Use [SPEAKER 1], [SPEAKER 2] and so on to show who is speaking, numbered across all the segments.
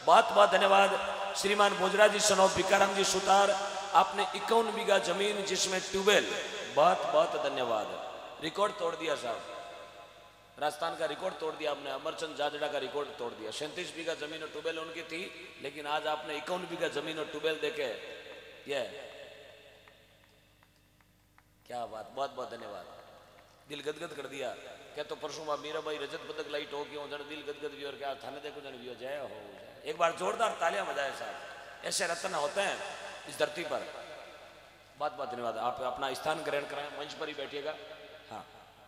[SPEAKER 1] बहुत बहुत धन्यवाद। श्रीमान भोजराज जी सन ऑफ भिकाराम जी सुतार, आपने 51 बीघा जमीन जिसमें ट्यूबवेल, बहुत बहुत धन्यवाद। रिकॉर्ड तोड़ दिया साहब, राजस्थान का रिकॉर्ड तोड़ दिया आपने, अमरचंद जाजड़ा का रिकॉर्ड तोड़ दिया। 37 बीघा जमीन और ट्यूबवेल उनकी थी, लेकिन आज आपने 51 बीघा जमीन और ट्यूबवेल देके, ये क्या बात, बहुत बहुत धन्यवाद। दिल गदगद कर दिया। क्या तो परसों मीरा भाई रजत पदक लाई टोकी हो जन दिल गदगद भी, और क्या थाने देखो जन भी जय हो। एक बार जोरदार तालियां बजाए साहब, ऐसे रत्न होते हैं इस धरती पर। बहुत बहुत धन्यवाद। आप अपना स्थान ग्रहण कराएं, मंच पर ही बैठिएगा। हाँ,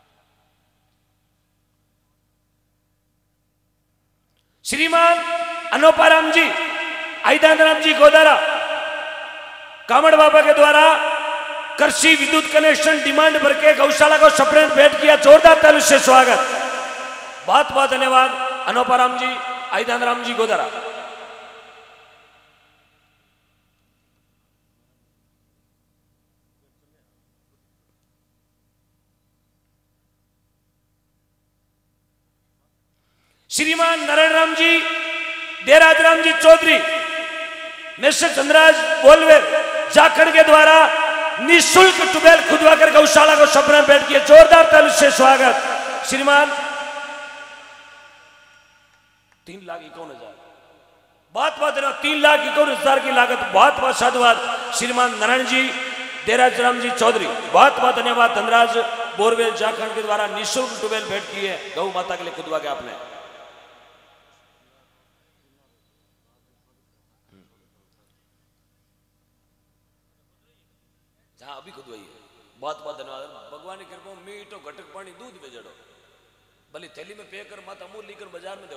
[SPEAKER 1] श्रीमान अनोपाराम जी, आईदानराम जी गोदारा, कामड़ बाबा के द्वारा कृषि विद्युत कनेक्शन डिमांड भर के गौशाला को सप्रेम भेंट किया। जोरदार ताली से स्वागत। बहुत बहुत धन्यवाद अनोपाराम जी, आईदानराम जी गोदारा। श्रीमान नारायण राम जी, देराज राम जी चौधरी, मिस्टर चंद्रराज बोलवेर जाखड़ के द्वारा निःशुल्क ट्यूबवेल खुदवा कर गौशाला को सप्रेम भेंट किया। जोरदार ताली से स्वागत। श्रीमान 3,51,000, बहुत बहुत धन्यवाद। 3,51,000 की लागत, बहुत बहुत साधुवाद। श्रीमान नारायण जी, देराज राम जी चौधरी, बहुत बहुत धन्यवाद। धनराज बोरवेल जाखड़ के द्वारा निःशुल्क ट्यूबवेल भेंट किए गौ माता के लिए खुदवा के आपने। हाँ, अभी खुद वही है। बहुत बहुत धन्यवाद। भगवान की कृपा मीठो घटक पानी दूध बेजड़ो, भले थैली में पे कर मत अमूल लेकर बाजार में दो।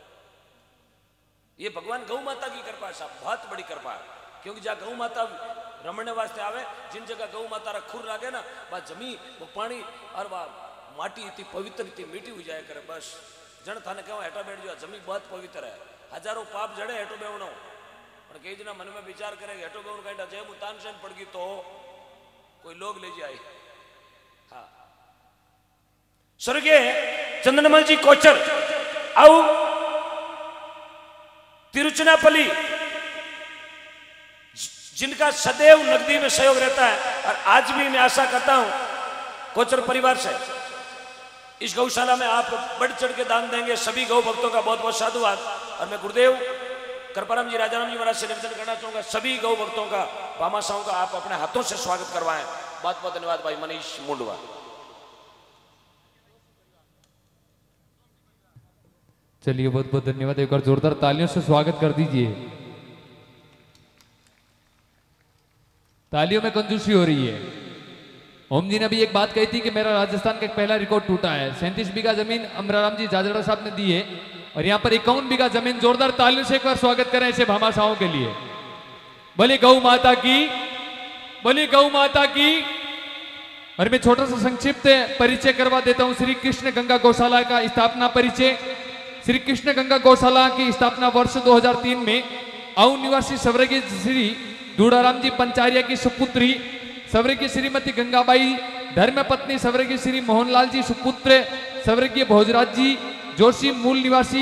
[SPEAKER 1] ये भगवान गौ माता की कृपा है साहब, बहुत बड़ी कृपा है। क्योंकि जहाँ गौ माता रमने वास्ते आवे, जिन जगह गौ माता रा खुर लागे ना, वह जमी वो पानी और वह माटी इतनी पवित्र इतनी मीठी हो जाए करे। बस जन थाने कहो हेठा बैठ जाओ, जमी बहुत पवित्र है। हजारों पाप जड़े हेठो बेवनो, पर कई जना मन में विचार करे हेठो बेवन कहीं जय मुतान से पड़ गई तो कोई लोग ले जाए। हाँ, स्वर्गीय चंदनमल जी कोचर और तिरुचनापल्ली, जिनका सदैव नकदी में सहयोग रहता है, और आज भी मैं आशा करता हूं कोचर परिवार से इस गौशाला में आप बढ़ चढ़ के दान देंगे। सभी गौ भक्तों का बहुत बहुत साधुवाद। और मैं गुरुदेव कृपाराम जी, राजाराम जी महाराज से निवेदन करना चाहूंगा, सभी गौ भक्तों का, भामाशाहों का आप अपने हाथों से स्वागत करवाएं। बहुत बहुत धन्यवाद भाई मनीष मुंडवा।
[SPEAKER 2] चलिए, बहुत बहुत धन्यवाद। एक बार जोरदार तालियों से स्वागत कर दीजिए। तालियों में कंजूसी हो रही है। ओम जी ने अभी एक बात कही थी कि मेरा राजस्थान का एक पहला रिकॉर्ड टूटा है। 37 बीघा जमीन अमराराम जी जाजड़ा साहब ने दी है, और यहाँ पर 51 बीघा जमीन। जोरदार तालियों से एक बार स्वागत करें ऐसे भामाशाहों के लिए। बोली गौ माता की, बोली गौ माता की। और मैं छोटा सा संक्षिप्त परिचय करवा देता हूं। श्री कृष्ण गंगा गौशाला का स्थापना परिचय। श्री कृष्ण गंगा गौशाला की स्थापना वर्ष 2003 में आऊ निवासी स्वर्गीय श्री दूड़ाराम जी पंचारिया की सुपुत्री स्वर्गीय श्रीमती गंगाबाई, धर्मपत्नी स्वर्गीय श्री मोहनलाल जी सुपुत्र स्वर्गीय भोजराज जी जोशी, मूल निवासी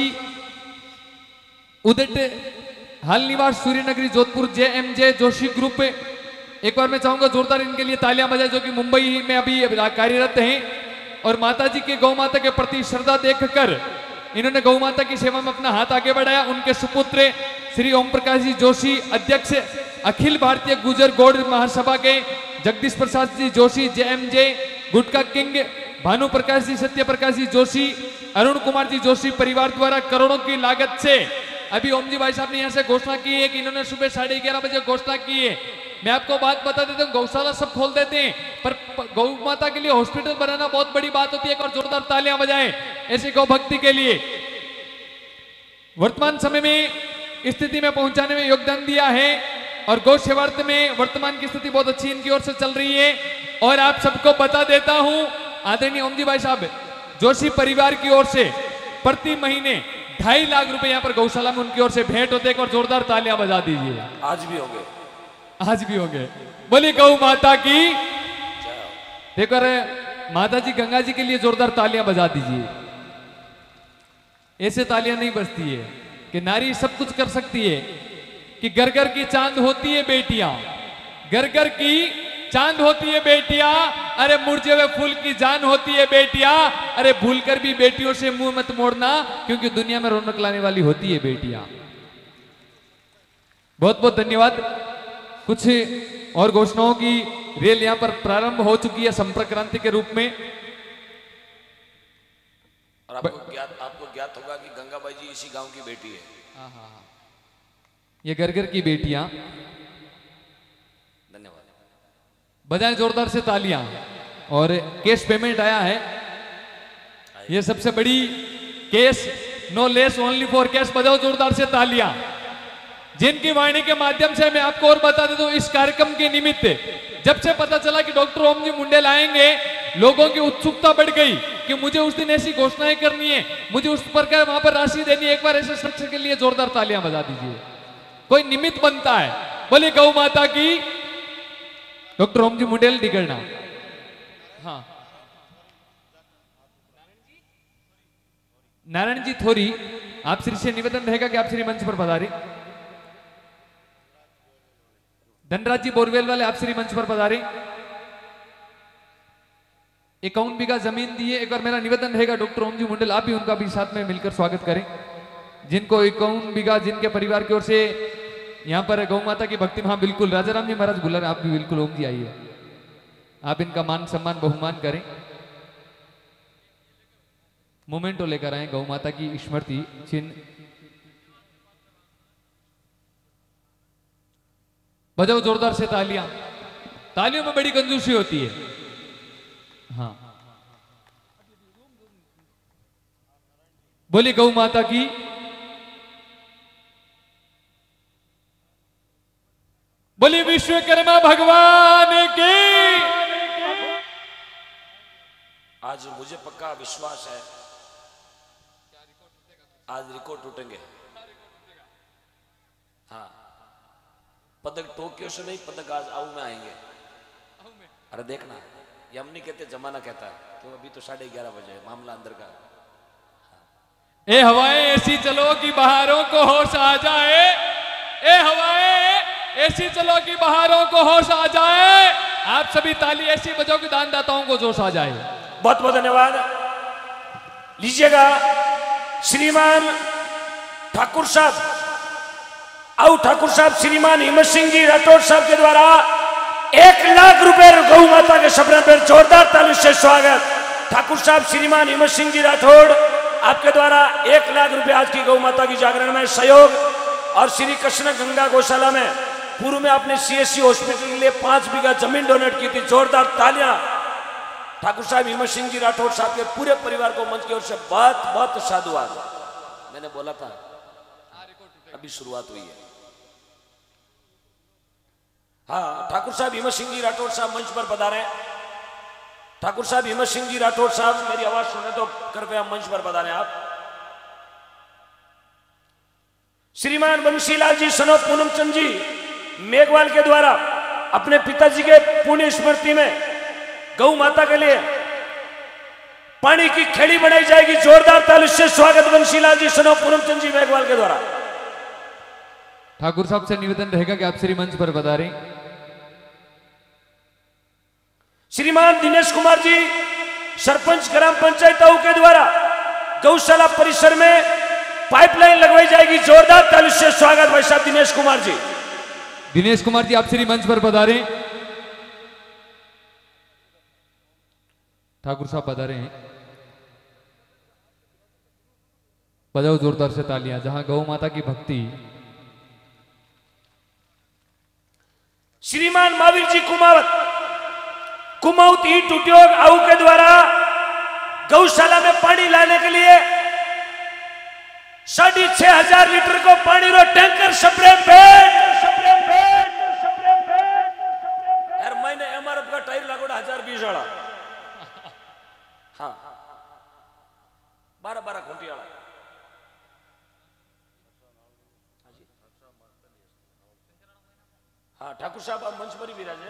[SPEAKER 2] उदट, हाल निवास सूर्यनगरी जोधपुर, JMJ जोशी ग्रुप। एक बार मैं चाहूंगा जोरदार इनके लिए तालियां बजाएं, जो कि मुंबई में अभी कार्यरत हैं। और माता जी के गौ माता के प्रति श्रद्धा देखकर इन्होंने गौ माता की सेवा में अपना हाथ आगे बढ़ाया। उनके सुपुत्र श्री ओम प्रकाश जी जोशी, अध्यक्ष अखिल भारतीय गुजर गौड़ महासभा के जगदीश प्रसाद जी जोशी, JMJ गुटका किंग, भानु प्रकाश जी, सत्य प्रकाश जी जोशी, अरुण कुमार जी जोशी परिवार द्वारा करोड़ों की लागत से, अभी ओम जी भाई साहब ने यहाँ से घोषणा की है कि इन्होंने सुबह 11:30 बजे घोषणा की है। मैं आपको बात बता देता हूँ, गौशाला सब खोल देते हैं, पर गौ माता के लिए हॉस्पिटल बनाना बहुत बड़ी बात होती है। और जोरदार तालियां बजाएं ऐसी गौ भक्ति के लिए। वर्तमान समय में स्थिति में पहुंचाने में योगदान दिया है, और गौ सेवार्थ में वर्तमान की स्थिति बहुत अच्छी इनकी ओर से चल रही है। और आप सबको बता देता हूं, आदरणीय ओम जी भाई साहब जोशी परिवार की ओर से प्रति महीने 2.5 लाख रुपए यहाँ पर गौशाला में उनकी ओर से भेंट होते हैं। और जोरदार तालियां बजा दीजिए।
[SPEAKER 1] आज भी होंगे,
[SPEAKER 2] आज भी होंगे। बोली गौ माता की। देखो माता जी गंगा जी के लिए जोरदार तालियां बजा दीजिए। ऐसे तालियां नहीं बजती है, कि नारी सब कुछ कर सकती है, कि घर घर की चांद होती है बेटियां, घर घर की चांद होती है बेटियां, अरे मुरझे हुए फूल की जान होती है बेटियां, अरे भूलकर भी बेटियों से मुंह मत मोड़ना, क्योंकि दुनिया में रौनक लाने वाली होती है बेटियां। बहुत बहुत धन्यवाद। कुछ और घोषणाओं की रेल यहां पर प्रारंभ हो चुकी है संपर्क क्रांति के रूप में।
[SPEAKER 1] और आपको ज्ञात होगा कि गंगाबाई जी इसी गांव की बेटी है।
[SPEAKER 2] हाँ हाँ हाँ, ये घर घर की बेटियां।
[SPEAKER 1] धन्यवाद।
[SPEAKER 2] बजाएं जोरदार से तालियां। और कैश पेमेंट आया है, ये सबसे बड़ी cash, no less only for cash. बजाओ जोरदार से तालियां। जिनकी वाणी के माध्यम से मैं आपको और बता देता हूं, इस कार्यक्रम के निमित्त जब से पता चला कि डॉक्टर ओम जी मुंडेल आएंगे, लोगों की उत्सुकता बढ़ गई कि मुझे उस दिन ऐसी घोषणाएं करनी है, मुझे उस पर वहां पर राशि देनी है। एक बार ऐसे शख्स के लिए जोरदार तालियां बजा दीजिए। कोई निमित्त बनता है। बोले गौ माता की। डॉक्टर ओम जी मुंडेल डिगरना। हाँ, नारायण जी थोरी, आप श्री से निवेदन रहेगा कि आप श्री मंच पर पधारे। धनराज जी बोरवेल वाले, आप श्री मंच पर पधारे। 51 बीघा जमीन दी है। एक बार मेरा निवेदन रहेगा डॉक्टर ओम जी मुंडेल, आप भी उनका भी साथ में मिलकर स्वागत करें। जिनको 51 बीघा, जिनके परिवार की ओर से यहां पर गौ माता की भक्ति में। हाँ बिल्कुल, राजाराम जी महाराज बुला रहे, आप भी बिल्कुल ओम जी आइए, आप इनका मान सम्मान बहुमान करें। मोमेंटो लेकर आए गौ माता की स्मृति चिन्ह। बजाओ जोरदार से तालियां। तालियों में बड़ी कंजूसी होती है। हाँ, बोली गौ माता की। बोली विश्वकर्मा भगवान की।
[SPEAKER 1] आज मुझे पक्का विश्वास है, आज रिकॉर्ड टूटेंगे। हाँ, पदक टोक्यो से नहीं, पदक आज आऊ में आएंगे। अरे देखना, ये हम नहीं कहते, जमाना कहता है, क्यों अभी तो 11:30 बजे मामला अंदर का।
[SPEAKER 2] ए हवाएं ऐसी चलो कि बहारों को होश आ जाए। ए हवाएं ऐसी चलो कि बहारों को होश आ जाए। आप सभी ताली ऐसी बजाओ कि दानदाताओं को जोश आ जाए।
[SPEAKER 1] बहुत बहुत धन्यवाद। लीजिएगा श्रीमान ठाकुर साहब, आओ ठाकुर साहब, श्रीमान हिम्मत सिंह जी राठौड़ साहब के द्वारा 1 लाख रुपए गौ माता के सपने पर जोरदार ताली से स्वागत। ठाकुर साहब श्रीमान हिम्मत सिंह जी राठौड़, आपके द्वारा 1 लाख रुपए आज की गौ माता की जागरण में सहयोग। और श्री कृष्ण गंगा गौशाला में पूर्व में आपने CSC हॉस्पिटल के लिए 5 बीघा जमीन डोनेट की थी। जोरदार तालियां ठाकुर साहब हिम्मत सिंह जी राठौड़ साहब के पूरे परिवार को मंच की ओर से बहुत बहुत साधुवाद। मैंने बोला था अभी शुरुआत हुई है। हाँ, ठाकुर साहब हिम्मत सिंह जी राठौड़ साहब मंच पर पधारे। ठाकुर साहब हिम्मत सिंह जी राठौड़ साहब, मेरी आवाज सुने तो कृपया मंच पर पधारे आप। श्रीमान बंशीलाल जी सनो पूनमचंद जी मेघवाल के द्वारा अपने पिताजी के पुण्य स्मृति में गौ माता के लिए पानी की खेड़ी बनाई जाएगी। जोरदार ताली से स्वागत बंशीलाल जी सनो पूनमचंद जी मेघवाल के द्वारा।
[SPEAKER 2] ठाकुर साहब से निवेदन रहेगा कि आप श्री मंच पर पधारें।
[SPEAKER 1] श्रीमान दिनेश कुमार जी सरपंच ग्राम पंचायत ताऊ के द्वारा गौशाला परिसर में पाइपलाइन लगवाई जाएगी। जोरदार ताली से स्वागत भाई साहब दिनेश कुमार जी।
[SPEAKER 2] दिनेश कुमार जी, आप श्री मंच पर पधारें। ठाकुर साहब पधारे हैं। बजाओ जोरदार से तालियां। जहां गौ माता की भक्ति।
[SPEAKER 1] श्रीमान महावीर जी कुमावत कुमाऊत ईंट उद्योग आऊ के द्वारा गौशाला में पानी लाने के लिए 6,500 लीटर को पानी रो टैंकर सप्रेम पेट। यार मैंने MRF का टायर लगोड़ा 1020 वाला। हाँ, 12 खूंटी वाला। हाँ, ठाकुर साहब आप मंच पर ही विराजे।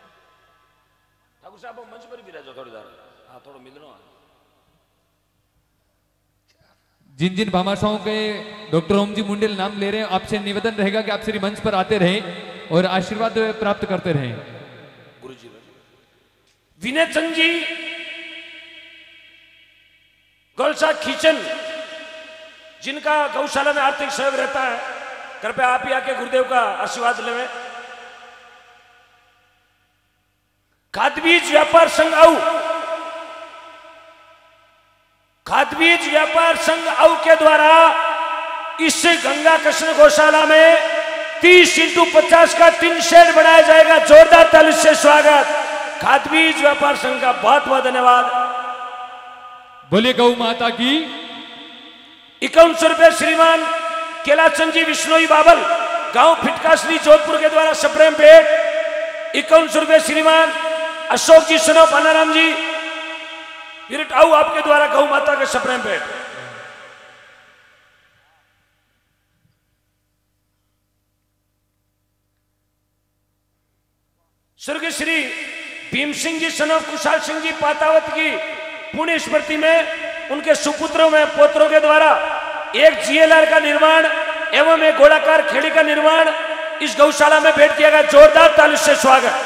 [SPEAKER 1] ठाकुर साहब आप मंच पर ही विराजो थोड़ी देर। हाँ, थोड़ा मिलनो।
[SPEAKER 2] जिन जिन भामाशाहों के डॉक्टर ओम जी मुंडेल नाम ले रहे हैं, आपसे निवेदन रहेगा कि आप श्री मंच पर आते रहें और आशीर्वाद प्राप्त करते रहें।
[SPEAKER 1] गुरु जी विनय चंद जी गौशाला खींचन, जिनका गौशाला में आर्थिक सहयोग रहता है, कृपया आप ही आके गुरुदेव का आशीर्वाद लेवे। खादबीज व्यापार संघ आऊ, खादबीज व्यापार संघ आऊ के द्वारा इस गंगा कृष्ण गौशाला में 30x50 का 3 शेड बनाया जाएगा। जोरदार ताली से स्वागत खादबीज व्यापार संघ का। बहुत बहुत धन्यवाद।
[SPEAKER 2] बोले गौ माता की।
[SPEAKER 1] 51 रुपए श्रीमान कैलाचंद जी विष्णोई बाबल, गांव फिटकासली जोधपुर के द्वारा सप्रेम भेंट। 51 रुपए श्रीमान अशोक जी सनो पानाराम जी विरट आऊ, आपके द्वारा गौ माता के सप्रेम भेंट। स्वर्गीय श्री भीम सिंह जी सनो कुशाल सिंह जी पातावत की पुण्य स्मृति में उनके सुपुत्रों में पोत्रों के द्वारा एक जीएलआर का निर्माण एवं एक गोलाकार खेड़ी का निर्माण इस गौशाला में भेंट किया गया। जोरदार ताली से स्वागत।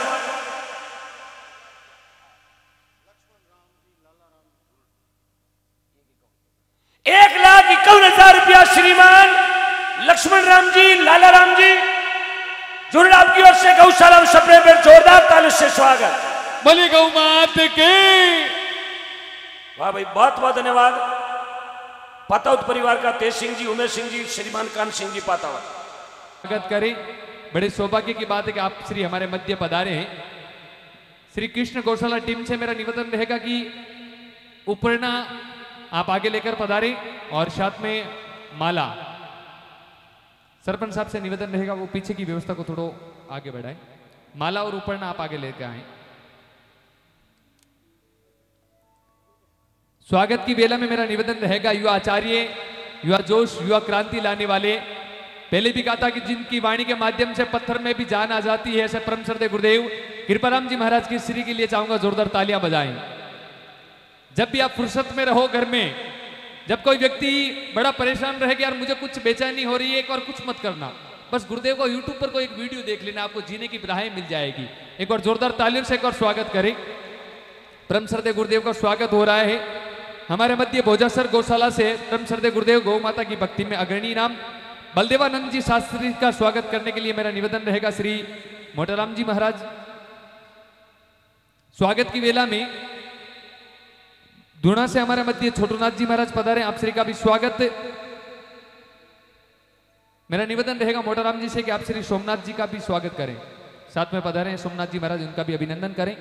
[SPEAKER 1] 1,51,000 रुपया श्रीमान लक्ष्मण राम जी लाला राम जी जुड़ आपकी ओर से गौशाला में सप्रे में जोरदार ताली से स्वागत।
[SPEAKER 2] बोली गौ माता की।
[SPEAKER 1] वाह भाई, बहुत बहुत धन्यवाद। पातावत परिवार का तेज सिंह जी, उमेश सिंह जी, श्रीमान कान सिंह जी पातावत
[SPEAKER 2] स्वागत करें। बड़े सौभाग्य की बात है कि आप श्री हमारे मध्य पधारे हैं। श्री कृष्ण गौशाला टीम से मेरा निवेदन रहेगा कि उपरना आप आगे लेकर पधारें और साथ में माला। सरपंच साहब से निवेदन रहेगा वो पीछे की व्यवस्था को थोड़ा आगे बढ़ाएं। माला और उपरना आप आगे लेकर आए। स्वागत की बेला में मेरा निवेदन रहेगा युवा आचार्य, युवा जोश, युवा क्रांति लाने वाले, पहले भी कहा था कि जिनकी वाणी के माध्यम से पत्थर में भी जान आ जाती है, ऐसे परम श्रद्धेय गुरुदेव कृपाराम जी महाराज की श्री के लिए चाहूंगा जोरदार तालियां बजाएं। जब भी आप फुर्सत में रहो घर में, जब कोई व्यक्ति बड़ा परेशान रहे कि यार मुझे कुछ बेचैनी हो रही है, एक और कुछ मत करना, बस गुरुदेव को यूट्यूब पर कोई एक वीडियो देख लेना, आपको जीने की राहें मिल जाएगी। एक और जोरदार तालियों से एक और स्वागत करें। परम श्रद्धेय गुरुदेव का स्वागत हो रहा है। हमारे मध्य भोजासर गौशाला से परम श्रद्धेय गुरुदेव गौ माता की भक्ति में अग्रणी नाम बलदेवानंद जी शास्त्री का स्वागत करने के लिए मेरा निवेदन रहेगा श्री मोटाराम जी महाराज। स्वागत की वेला में धुना से हमारे मध्य छोटूनाथ जी महाराज पधारे, आप श्री का भी स्वागत। मेरा निवेदन रहेगा मोटाराम जी से कि आप श्री सोमनाथ जी का भी स्वागत करें। साथ में पधारे सोमनाथ जी महाराज, उनका भी अभिनंदन करें।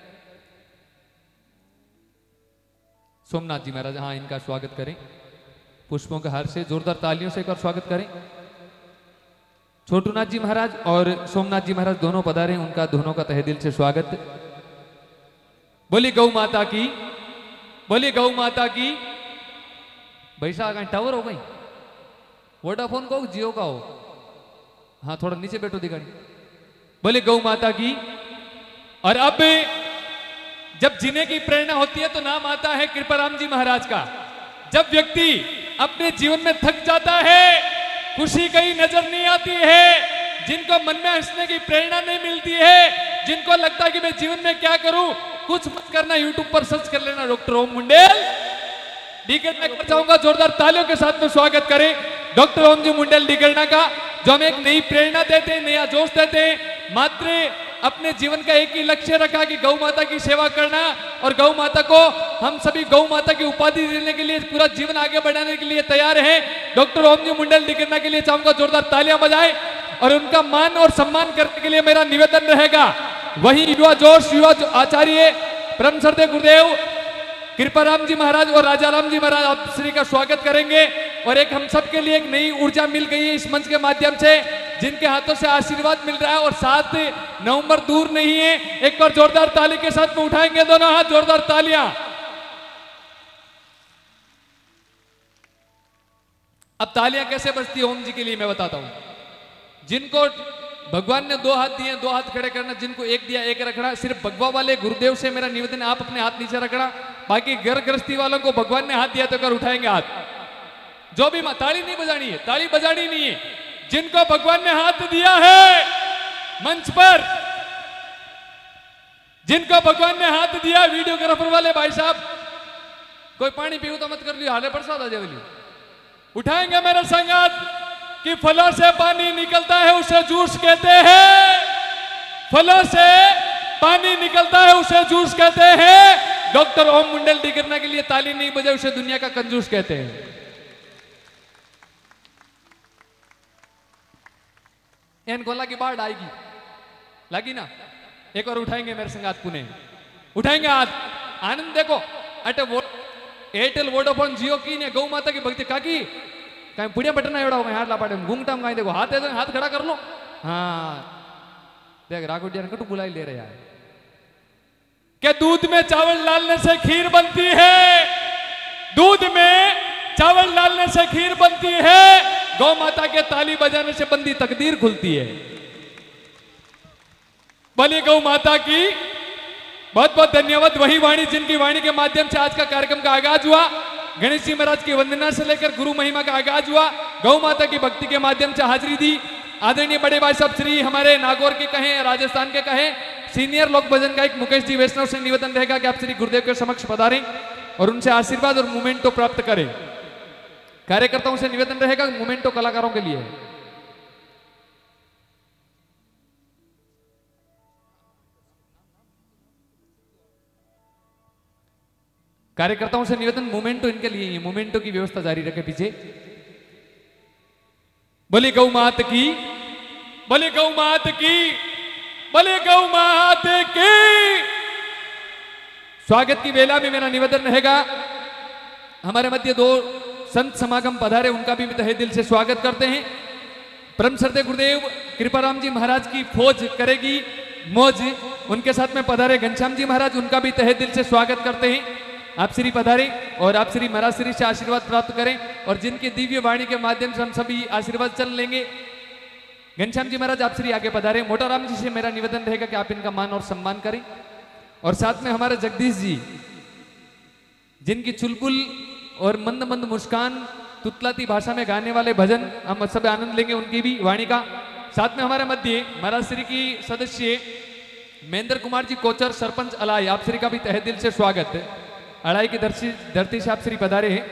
[SPEAKER 2] सोमनाथ जी महाराज, हाँ, इनका स्वागत करें पुष्पों के हार से। जोरदार तालियों से एक और स्वागत करें। छोटूनाथ जी महाराज और सोमनाथ जी महाराज दोनों पधारे, उनका दोनों का तहे दिल से स्वागत। बोली गौ माता की, बोली गौ माता की। भाई साहब टावर हो भाई, वोडाफोन का हो जियो का हो? हाँ, थोड़ा नीचे बैठो दिखाई। बोली गौ माता की। और अब जब जीने की प्रेरणा होती है तो नाम आता है कृपाराम जी महाराज का। जब व्यक्ति अपने जीवन में थक जाता है, खुशी कहीं नजर नहीं आती है, जिनको मन में हंसने की प्रेरणा नहीं मिलती है, जिनको लगता है कि मैं जीवन में क्या करूं, कुछ मत करना, यूट्यूब पर सर्च कर लेना डॉक्टर ओम मुंडेल। डीगरना कर चाहूंगा जोरदार तालियों के साथ में स्वागत करें डॉक्टर ओम जी मुंडेल डीगरना का, जो हमें एक नई प्रेरणा देते हैं, नया जोश देते हैं। मात्र अपने जीवन का एक ही लक्ष्य रखा कि गौ माता की सेवा करना, और गौ माता को हम सभी गौ माता की उपाधि देने के लिए पूरा जीवन आगे बढ़ाने के लिए तैयार हैं। डॉक्टर ओम जी मुंडेल डीगरना के लिए चाहूंगा जोरदार तालियां बजाएं और उनका मान और सम्मान करने के लिए मेरा निवेदन रहेगा। वही युवा जोश, युवा आचार्य परम श्रद्धेय गुरुदेव कृपाराम जी महाराज और राजाराम जी महाराज आप श्री का स्वागत करेंगे। और एक हम सब के लिए एक नई ऊर्जा मिल गई है इस मंच के माध्यम से, जिनके हाथों से आशीर्वाद मिल रहा है और 7 नवंबर दूर नहीं है। एक बार जोरदार ताली के साथ में उठाएंगे दोनों हाथ, जोरदार तालियां। अब तालियां कैसे बजती है ओम जी के लिए मैं बताता हूं। जिनको भगवान ने 2 हाथ दिए, 2 हाथ खड़े करना, जिनको एक दिया एक रखना। सिर्फ भगवा वाले गुरुदेव से मेरा निवेदन, आप अपने हाथ नीचे रखना। बाकी घर गृहस्थी वालों को भगवान ने हाथ दिया तो कर उठाएंगे हाथ। जो भी ताली नहीं बजानी है, ताली बजानी नहीं है। जिनको भगवान ने हाथ दिया है मंच पर, जिनको भगवान ने हाथ दिया, वीडियोग्राफर वाले भाई साहब कोई पानी पीऊ तो मत कर लियो, हाले प्रसाद आ जाए। उठाएंगे मेरे संगत कि फलों से पानी निकलता है उसे जूस कहते हैं, फलों से पानी निकलता है उसे जूस कहते हैं। डॉक्टर ओम मुंडल डी करने के लिए ताली नहीं बजाए उसे दुनिया का कंजूस कहते हैं। एन गोला की बाढ़ आएगी, लगी ना? एक और उठाएंगे मेरे संगात पुणे, उठाएंगे हाथ। आनंद देखो अटे वो एयरटेल वोडाफोन जियो की ने गौ माता की भक्ति काकी कहीं पुड़िया बटन एवड़ा हो हाथ लापाटे घूंगटा में देखो हाथ है, हाथ खड़ा कर लो। हाँ देख राघोटिया ने कटु बुलाई ले रहे यार कि दूध में चावल डालने से खीर बनती है, दूध में चावल डालने से खीर बनती है, गौ माता के ताली बजाने से बंदी तकदीर खुलती है। बोली गौ माता की बहुत बहुत धन्यवाद। वही वाणी जिनकी वाणी के माध्यम से आज का कार्यक्रम का आगाज हुआ, गणेश जी महाराज की वंदना से लेकर गुरु महिमा का आगाज हुआ, गौ माता की भक्ति के माध्यम से हाजिरी दी। आदरणीय बड़े भाई साहब श्री हमारे नागौर के कहें, राजस्थान के कहें, सीनियर लोक भजन गायक मुकेश जी वैष्णव से निवेदन रहेगा कि आप श्री गुरुदेव के समक्ष पधारें और उनसे आशीर्वाद और मोमेंटो प्राप्त करें। कार्यकर्ताओं से निवेदन रहेगा मोमेंटो कलाकारों के लिए। कार्यकर्ताओं से निवेदन मोमेंटो इनके लिए, मोमेंटो की व्यवस्था जारी रखे पीछे। बोली गौ मात की, बोली गौ मात की, बोली गौ मात की। स्वागत की वेला में मेरा निवेदन रहेगा, हमारे मध्य दो संत समागम पधारे, उनका भी तहे दिल से स्वागत करते हैं। परम श्रद्धेय गुरुदेव कृपाराम जी महाराज की फौज करेगी मौज, उनके साथ में पधारे घनश्याम जी महाराज, उनका भी तहे दिल से स्वागत करते हैं। आप श्री पधारे और आप श्री महाराज श्री से आशीर्वाद प्राप्त करें और जिनके दिव्य वाणी के माध्यम से हम सभी आशीर्वाद चल लेंगे। घनश्याम जी महाराज आप श्री आगे पधारे। मोटाराम जी से मेरा निवेदन रहेगा कि आप इनका मान और सम्मान करें। और साथ में हमारे जगदीश जी जिनकी चुलबुल और मंद मंद मुस्कान तुतलाती भाषा में गाने वाले भजन हम सब आनंद लेंगे उनकी भी वाणी का। साथ में हमारे मध्य महाराज श्री की सदस्य महेंद्र कुमार जी कोचर सरपंच अलाई, आप श्री का भी तहे दिल से स्वागत है। अड़ाई की धरती से आप श्री पधारे हैं।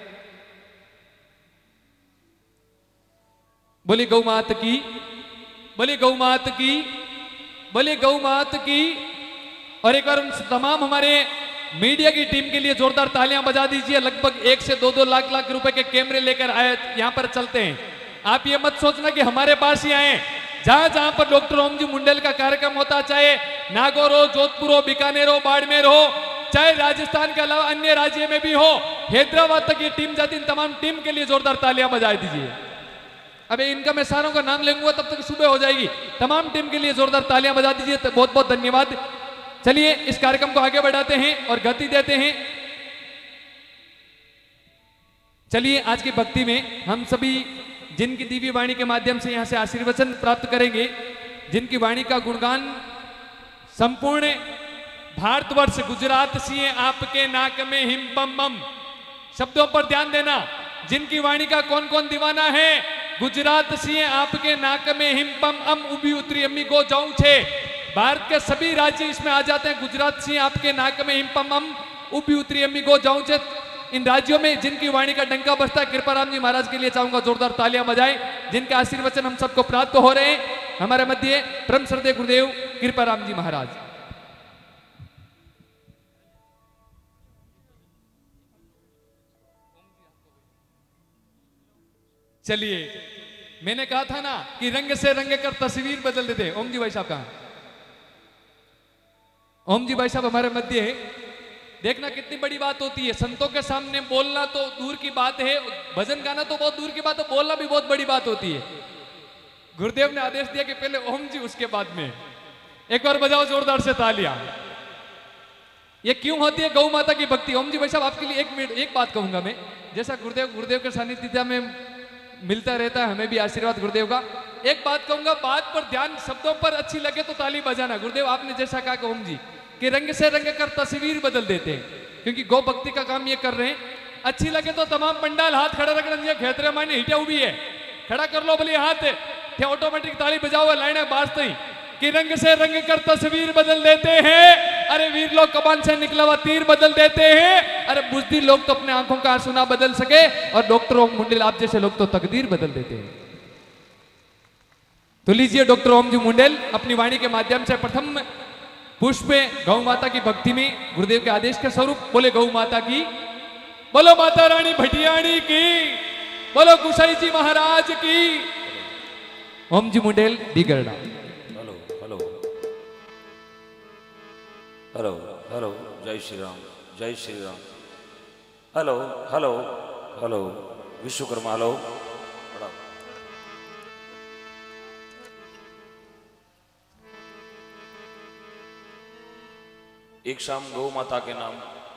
[SPEAKER 2] बोली गौ मात की, बोली गौ मात की, बोली गौ मात की। और एक बार उन तमाम हमारे मीडिया की टीम के लिए जोरदार तालियां बजा दीजिए। लगभग 1 से 2 लाख रुपए के कैमरे लेकर आए यहां पर चलते हैं। आप ये मत सोचना कि हमारे पास ही आए, जहां जहां पर डॉक्टर ओम जी मुंडल का कार्यक्रम होता, चाहे नागौर हो, जोधपुर हो, बीकानेर हो, बाड़मेर हो, चाहे राजस्थान के अलावा अन्य राज्य में भी हो, हैदराबाद तक ये टीम जाती, इन तमाम टीम के लिए जोरदार तालियां बजा दीजिए। अबे इनका मैं सारों का नाम लेंगे तब तक सुबह हो जाएगी। तमाम टीम के लिए जोरदार तालियां बजा दीजिए। तो बहुत बहुत धन्यवाद। चलिए इस कार्यक्रम को आगे बढ़ाते हैं और गति देते हैं। चलिए आज की भक्ति में हम सभी जिनकी दिव्य वाणी के माध्यम से यहां से आशीर्वचन प्राप्त करेंगे, जिनकी वाणी का गुणगान संपूर्ण भारतवर्ष, गुजरात सी आपके नाक में हिम बम बम, शब्दों पर ध्यान देना। जिनकी वाणी का कौन कौन दीवाना है? गुजरात सी आपके नाक में हिम बम अम उबी उतरी अम्मी गो जाऊं छे। भारत के सभी राज्य इसमें आ जाते हैं। गुजरात सी आपके नाक में हिम बम अम उबी उतरी अम्मी गो जाऊं छे। इन राज्यों में जिनकी वाणी का डंका बजता है, कृपाराम जी महाराज के लिए चाहूंगा जोरदार तालियां बजाएं, जिनके आशीर्वचन हम सबको प्राप्त हो रहे हैं। हमारे मध्य परम श्रद्धेय गुरुदेव कृपाराम जी महाराज। चलिए, मैंने कहा था ना कि रंग से रंग कर तस्वीर बदल देते। ओम जी भाई साहब कहां? ओम जी भाई साहब हमारे मध्य है। देखना कितनी बड़ी बात होती है। संतों के सामने बोलना तो दूर की बात है, भजन गाना तो बहुत दूर की बात है, बोलना भी बहुत बड़ी बात होती है। गुरुदेव ने आदेश दिया कि पहले ओम जी, उसके बाद में। एक बार बजाओ जोरदार से तालियां। ये क्यों होती है गौ माता की भक्ति? ओम जी भाई साहब आपके लिए 1 मिनट एक बात कहूंगा मैं। जैसा गुरुदेव के सानिध्य में मिलता रहता है, हमें भी आशीर्वाद गुरुदेव का। एक बात कहूंगा, बात पर ध्यान, शब्दों पर अच्छी लगे तो ताली बजाना। गुरुदेव आपने जैसा कहा ओम जी कि रंग से रंग कर तस्वीर बदल देते हैं, क्योंकि गौ भक्ति का काम ये कर रहे हैं। अच्छी लगे तो तमाम पंडाल हाथ खड़ा रखना, खेतरे माने हिटे हुई है, खड़ा कर लो भले हाथ, थे ऑटोमेटिक ताली बजाओ, लाइने बाजते ही कि रंग से रंग कर तस्वीर बदल देते हैं, अरे वीर लोग कमान से निकला हुआ तीर बदल देते हैं, अरे बुजदिल लोग तो अपने आंखों का आंसू ना बदल सके, और डॉक्टर ओम मुंडेल आप जैसे लोग तो तकदीर बदल देते हैं। तो लीजिए डॉक्टर ओम जी मुंडेल अपनी वाणी के माध्यम से प्रथम पुष्प गौ माता की भक्ति में गुरुदेव के आदेश के स्वरूप बोले गौ माता की, बोलो माता रानी भटियाणी की, बोलो गुसाई जी महाराज की। ओम जी मुंडेल बिगड़ना।
[SPEAKER 1] हेलो हेलो हेलो हेलो, जय श्री राम, जय Shri Ram. Hello hello hello, Vishwakarma hello. एक शाम गौ माता के नाम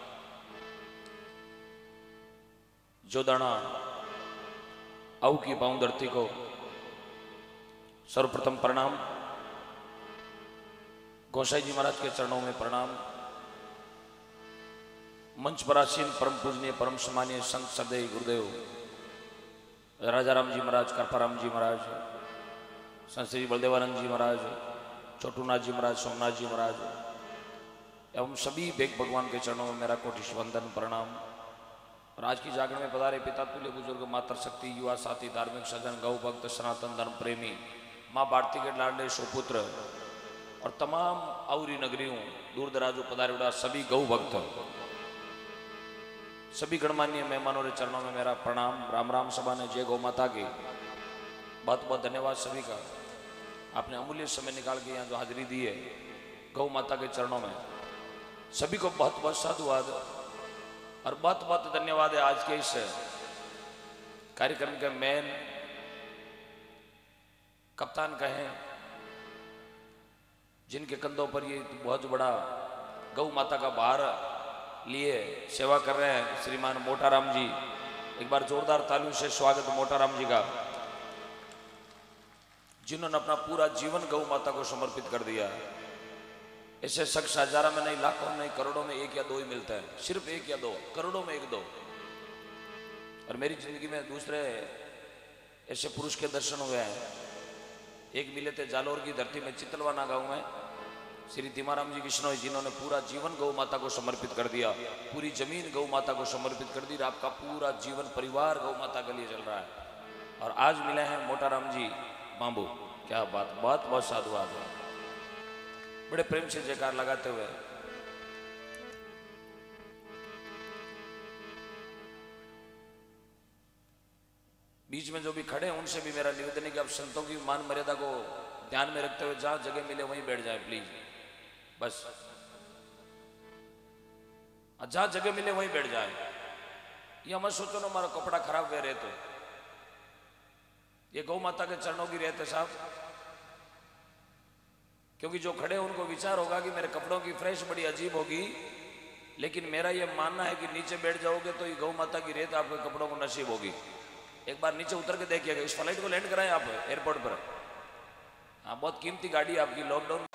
[SPEAKER 1] जो दाना आऊ की पाऊं धरती को, सर्वप्रथम प्रणाम, गोसाई जी महाराज के चरणों में प्रणाम, मंच पर आसीन परम पूजनीय परम सम्मानीय संत सदैव गुरुदेव राजा राम जी महाराज, कृपाराम जी महाराज, संत श्री बलदेवानंद जी महाराज, छोटूनाथ जी महाराज, सोमनाथ जी महाराज एवं सभी बेग भगवान के चरणों में मेरा कोटि वंदन प्रणाम। और आज की जागरण में पधारे पिता तुल्य बुजुर्ग, मातर शक्ति, युवा साथी, धार्मिक सज्जन, गौ भक्त, सनातन धर्म प्रेमी, माँ भारती के लाडले सुपुत्र और तमाम औरी नगरियों दूर दराजों पधारे उड़ा सभी गौ भक्त, सभी गणमान्य मेहमानों के चरणों में मेरा प्रणाम। राम राम सभा ने जय गौ माता की। बहुत बहुत धन्यवाद सभी का, आपने अमूल्य समय निकाल के यहाँ जो हाजिरी दी है गौ माता के चरणों में, सभी को बहुत बहुत साधुवाद और बहुत बहुत धन्यवाद है। आज के इस कार्यक्रम के मेन कप्तान कहें, जिनके कंधों पर ये बहुत बड़ा गौ माता का भार लिए सेवा कर रहे हैं, श्रीमान मोटाराम जी। एक बार जोरदार तालियों से स्वागत मोटाराम जी का, जिन्होंने अपना पूरा जीवन गौ माता को समर्पित कर दिया। ऐसे शख्स हजारों में नहीं, लाखों में नहीं, करोड़ों में एक या दो ही मिलता है, सिर्फ एक या दो, करोड़ों में एक दो। और मेरी जिंदगी में दूसरे ऐसे पुरुष के दर्शन हुए हैं। एक मिले थे जालोर की धरती में चितलवाना गांव में, श्री तिमाराम जी कृष्णोई, जिन्होंने पूरा जीवन गौ माता को समर्पित कर दिया, पूरी जमीन गौ माता को समर्पित कर दी। आपका पूरा जीवन परिवार गौ माता के लिए चल रहा है। और आज मिले हैं मोटाराम जी बाबू, क्या बात, बहुत बहुत साधुवाद है। बड़े प्रेम से जयकार लगाते हुए बीच में जो भी खड़े हैं उनसे भी मेरा निवेदन है कि आप संतों की मान मर्यादा को ध्यान में रखते हुए जहां जगह मिले वहीं बैठ जाए प्लीज, बस जहां जगह मिले वहीं बैठ जाए। ये मत सोचो ना हमारा कपड़ा खराब हुए रहे, तो ये गौ माता के चरणों की रहते साहब, क्योंकि जो खड़े हैं उनको विचार होगा कि मेरे कपड़ों की फ्रेश बड़ी अजीब होगी, लेकिन मेरा ये मानना है कि नीचे बैठ जाओगे तो ये गौ माता की रेत आपके कपड़ों को नसीब होगी। एक बार नीचे उतर के देखिएगा, इस फ्लाइट को लैंड कराएं आप एयरपोर्ट पर। हाँ, बहुत कीमती गाड़ी आपकी, लॉकडाउन